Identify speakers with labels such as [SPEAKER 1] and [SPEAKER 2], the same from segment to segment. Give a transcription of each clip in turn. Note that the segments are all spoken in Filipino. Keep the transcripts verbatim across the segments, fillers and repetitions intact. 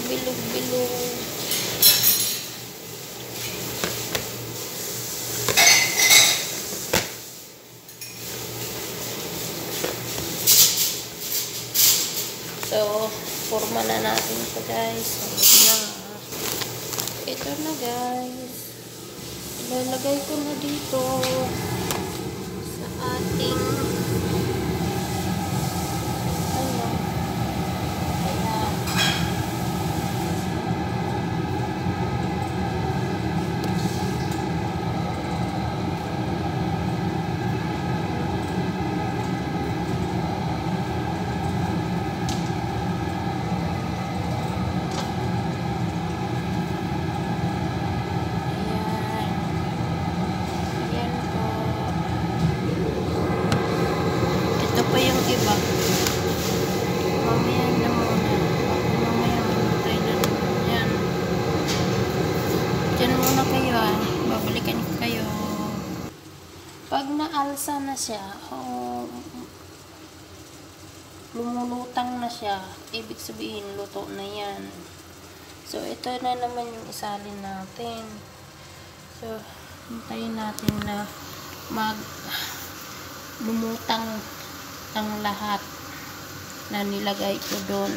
[SPEAKER 1] bilog-bilog. So, forma na natin ito guys. Ito na. Ito na guys. Ilalagay ko na dito sa ating ano. Ayan. Ito pa yung iba. Mamaya na muna. Mamaya matay na naman yan. Diyan muna kayo ah. Babalikan ko kayo. Pag naalsa na siya, o lumulutang na siya, ibig sabihin luto na yan. So, ito na naman yung isalin natin. So, hintayin natin na mag lumutang ang lahat na nilagay ko doon.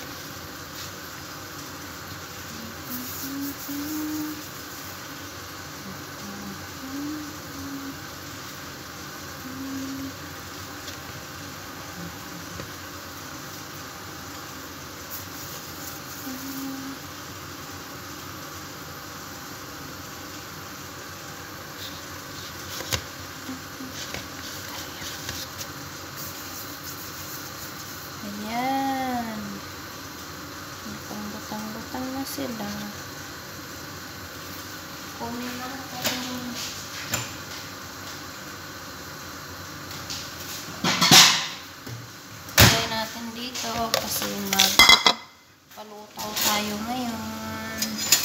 [SPEAKER 1] Ayan. Lutang-lutang na sila. Kunin natin. Lagay natin dito kasi magpalutaw tayo ngayon.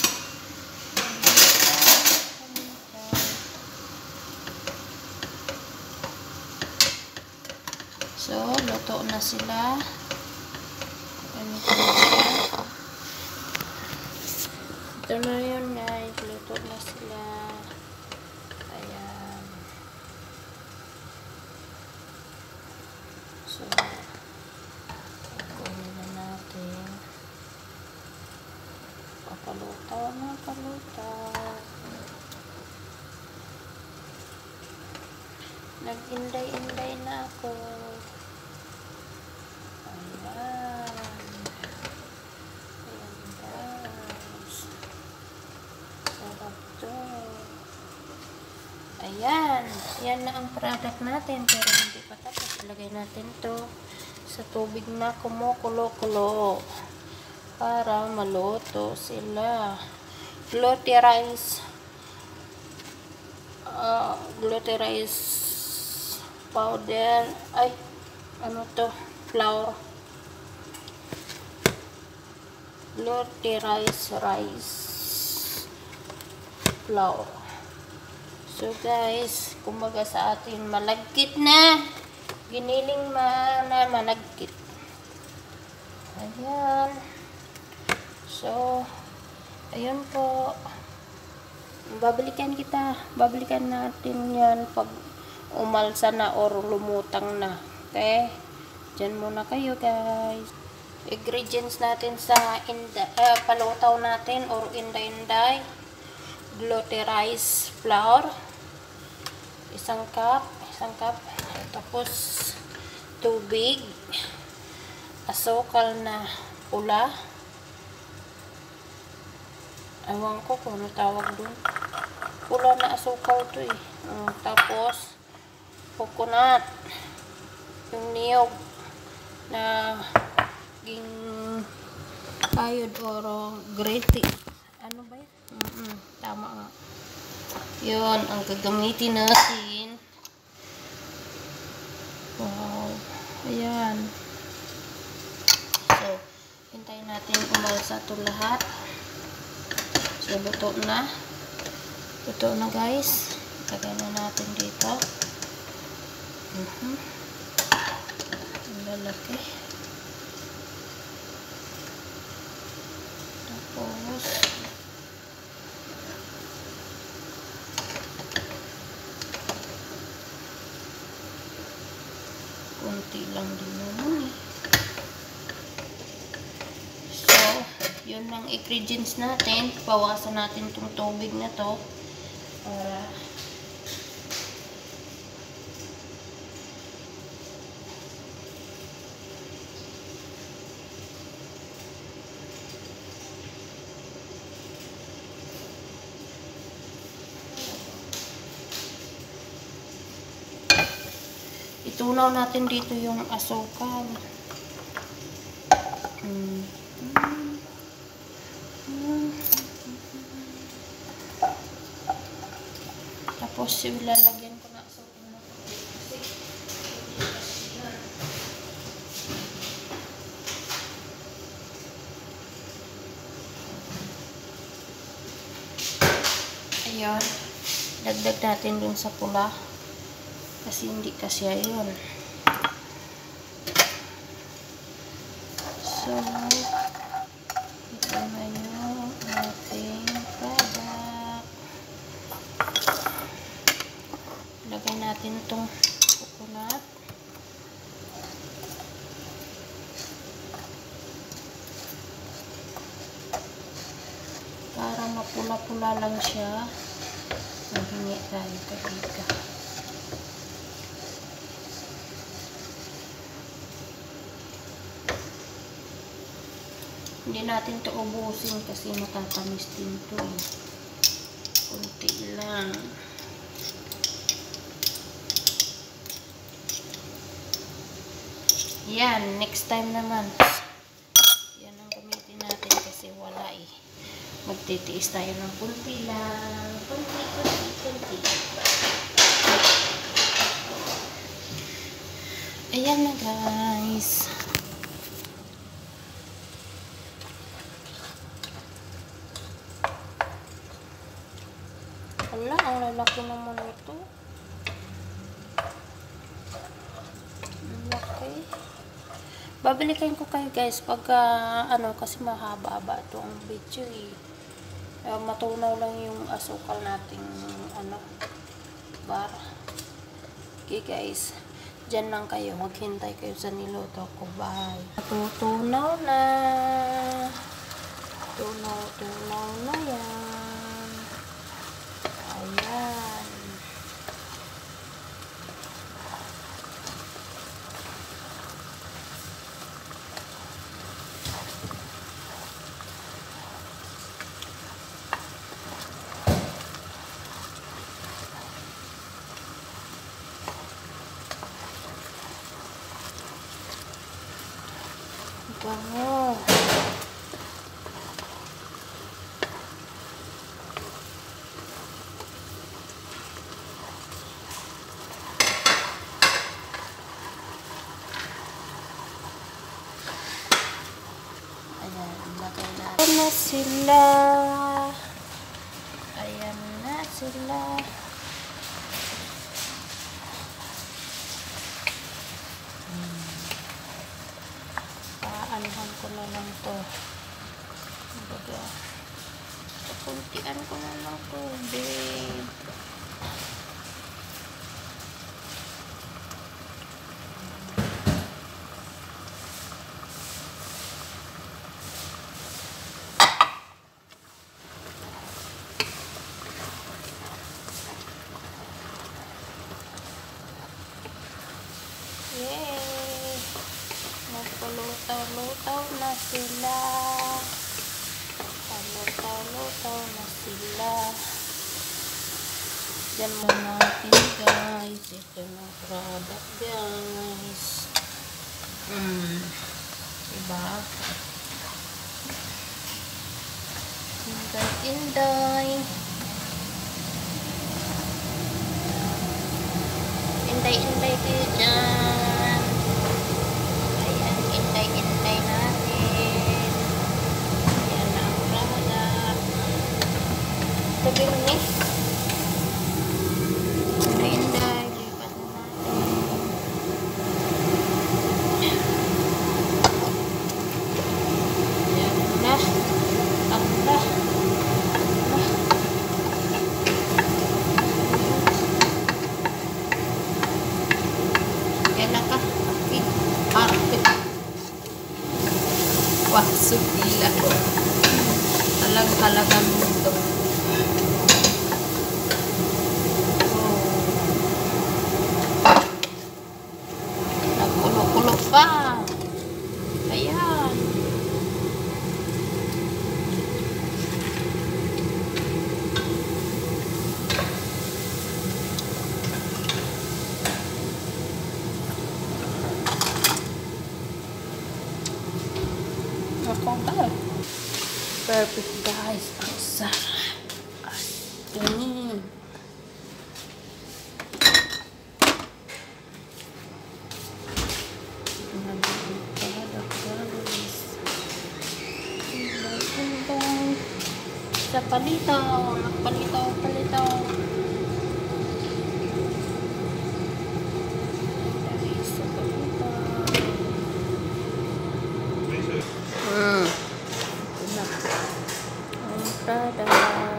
[SPEAKER 1] So, luto na sila. Ganito na sila. Ito na yun guys. Luto na sila. Ayan. So, kunin na natin. Papalutaw na, palutaw. Nag-inday-inday na ako. Ayan. Ayan guys. Sarap to. Ayan. Yan na ang product natin. Pero hindi pa tapos. Ilagay natin to sa tubig na kumukulo-kulo para maluto sila. Gluterize. Uh, gluterize powder. Ay, ano to? Flour. Gluterize rice flour. So guys, kumbaga sa atin malagkit na. Giniling man na malagkit. Ayan. So, ayun po. Babalikan kita. Babalikan natin yan pag umalsa na or lumutang na. Okay? Diyan muna kayo guys. Ingredients natin sa inda, uh, palutaw natin or inday-inday. Gluterize flour. Isang cup. Isang cup. Tapos tubig. Asukal na pula. Ewan ko kung ano tawag dun. Pula na asukal to eh. Um, tapos coconut. Yung niyog na ging kayod or grate. Ano ba yun? Mm -mm, tama nga. Yun ang gagamitin natin. Wow. Ayan. So, hintayin natin umalsa ito lahat. So, luto na. Luto na guys. Lagay na natin dito. Uh-huh. Ang lalaki. Kunti lang din naman eh. So, yun ang ingredients natin. Bawasan natin itong tubig na to para itunaw natin dito yung asukal. Hmm. Hmm. Tapos ilalagyan ko na asukal na kasi ayun, dagdag natin dun sa pula. Kasi hindi kasi ayun. So, ito na yung ating product. Lagay natin itong coconut. Para mapula-pula lang siya. Maghingi tayo katika. Hindi natin ito ubusin kasi matatamis din ito eh. Kunti lang. Yan, next time naman. Yan ang gamitin natin kasi wala eh. Magtitiis tayo ng kunti lang. Kunti, kunti, kunti. Ayan na guys. Wala, ang lalaki naman ito. Ang laki. Babalikan ko kayo guys pag uh, ano, kasi mahaba-haba ito ang video eh. Uh, matunaw lang yung asukal nating ano, bar. Okay guys, dyan lang kayo. Maghintay kayo sa niluto ko. Bye. Tutunaw na. Tunaw-tunaw na yan. Ayan. Bango. Ayan na sila. Ayan na sila. Hmm. Paanohan ko na lang to. Baga, pakuntian ko na lang to, babe. Yay! Magpalutaw-lutaw na sila. Palutaw-lutaw na sila. Diyan mo natin guys. Ito na product guys. Hmm. Diba? Inday-inday. Inday-inday kayo dyan. Ayan, inday-inday natin. Ayan na ang product. Sabi mo ni? Inday-inday. Lipat na natin. Ayan na. Tapos talaga. Talag talagang ito. Nagkulo-kulo pa. Ayan. Ako ba? Perfect guys. Ang sarap. Ayan. Sa palitaw. Nagpalitaw, palitaw. Dahil sa palitaw. Hmm. Ito na. Ang product.